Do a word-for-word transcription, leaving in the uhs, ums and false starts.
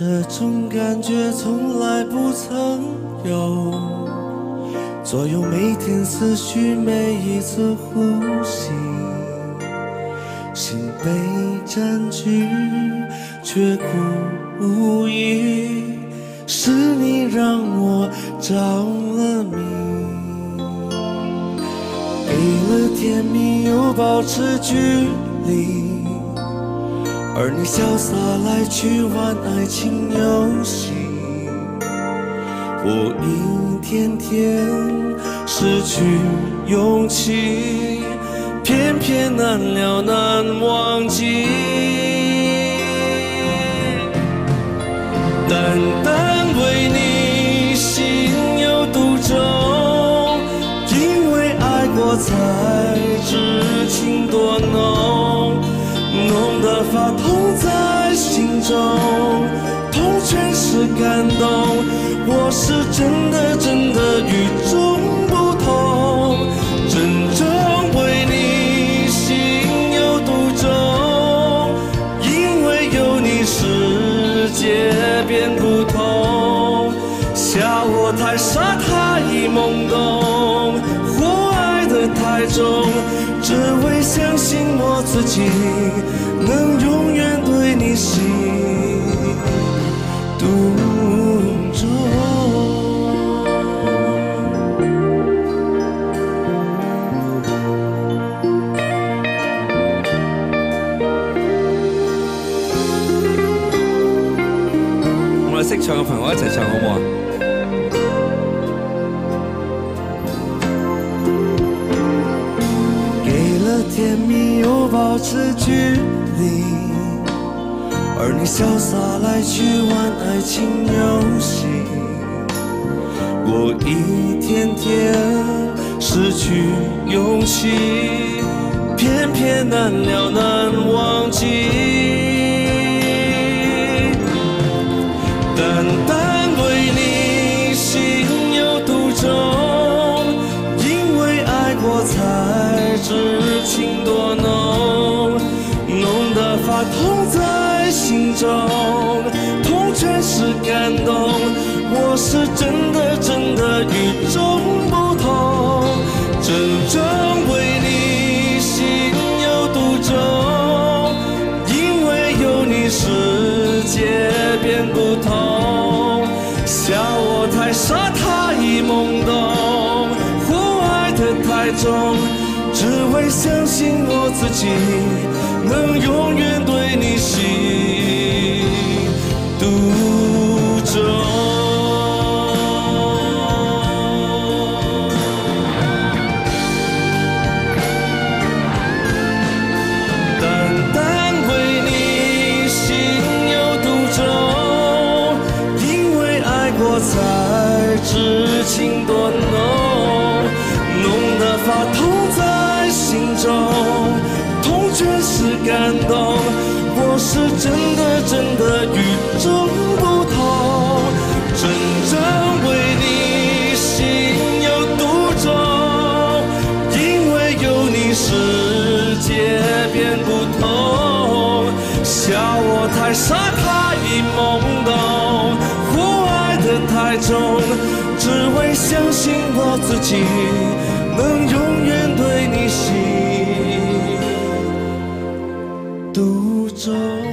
这种感觉从来不曾有，左右每天思绪，每一次呼吸，心被占据，却故意是你让我着了迷，给了甜蜜又保持距离。而你潇洒来去玩爱情游戏，我一天天失去勇气，偏偏难了难忘记。单单为你心有独钟，因为爱过才知情多浓，浓得发痛在心中，痛全是感动。我是真的真的与众不同，真正为你心有独钟，因为有你世界变不同。笑我太傻太懵懂，或爱得太重，只为相信我自己能永远对你心独钟。我哋識唱嘅朋友一齊唱好唔好啊？甜蜜又保持距离，而你潇洒来去玩爱情游戏，我一天天失去勇气，偏偏难了难忘记。单单为你心有独钟，因为爱过才知情多浓，浓得发痛在心中，痛全是感动。我是真的真的与众不同，真正为你心有独钟，因为有你世界变不同。笑我太傻太懵懂，或爱得太重，只为相信我自己能永远对你心独钟。单单为你心有独钟，因为爱过才知情多浓，浓得发痛在心中，痛全是感动。我是真的真的与众不同，真正为你心有独钟，因为有你世界变不同。笑我太傻太懵懂，或爱得太重，只为相信我自己能永远对你心独钟。